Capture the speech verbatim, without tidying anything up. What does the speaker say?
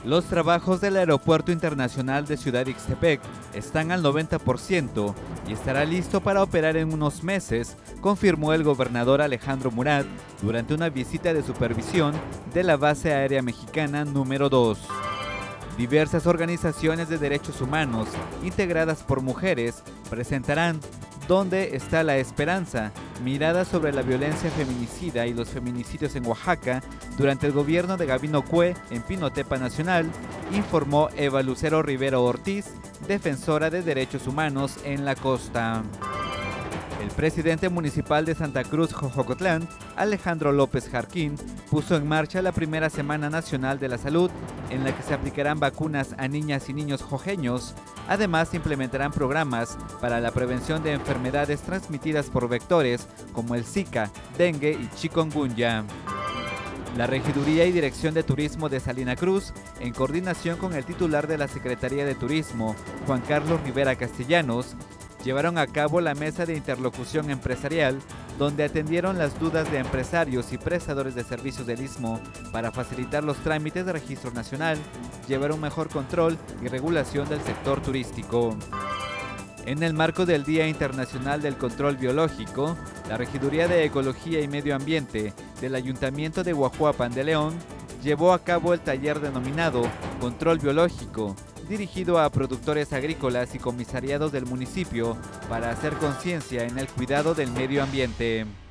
Los trabajos del Aeropuerto Internacional de Ciudad Ixtepec están al noventa por ciento y estará listo para operar en unos meses, confirmó el gobernador Alejandro Murat durante una visita de supervisión de la base aérea mexicana número dos. Diversas organizaciones de derechos humanos, integradas por mujeres, presentarán ¿Dónde está la esperanza?, mirada sobre la violencia feminicida y los feminicidios en Oaxaca durante el gobierno de Gabino Cue en Pinotepa Nacional, informó Eva Lucero Rivero Ortiz, defensora de derechos humanos en la costa. El presidente municipal de Santa Cruz, Jojocotlán, Alejandro López Jarquín, puso en marcha la primera Semana Nacional de la Salud, en la que se aplicarán vacunas a niñas y niños jojeños. Además, implementarán programas para la prevención de enfermedades transmitidas por vectores como el Zika, dengue y chikungunya. La Regiduría y Dirección de Turismo de Salina Cruz, en coordinación con el titular de la Secretaría de Turismo, Juan Carlos Rivera Castellanos, llevaron a cabo la mesa de interlocución empresarial, donde atendieron las dudas de empresarios y prestadores de servicios del Istmo para facilitar los trámites de registro nacional, llevar un mejor control y regulación del sector turístico. En el marco del Día Internacional del Control Biológico, la Regiduría de Ecología y Medio Ambiente del Ayuntamiento de Guajuapan de León llevó a cabo el taller denominado Control Biológico, dirigido a productores agrícolas y comisariados del municipio para hacer conciencia en el cuidado del medio ambiente.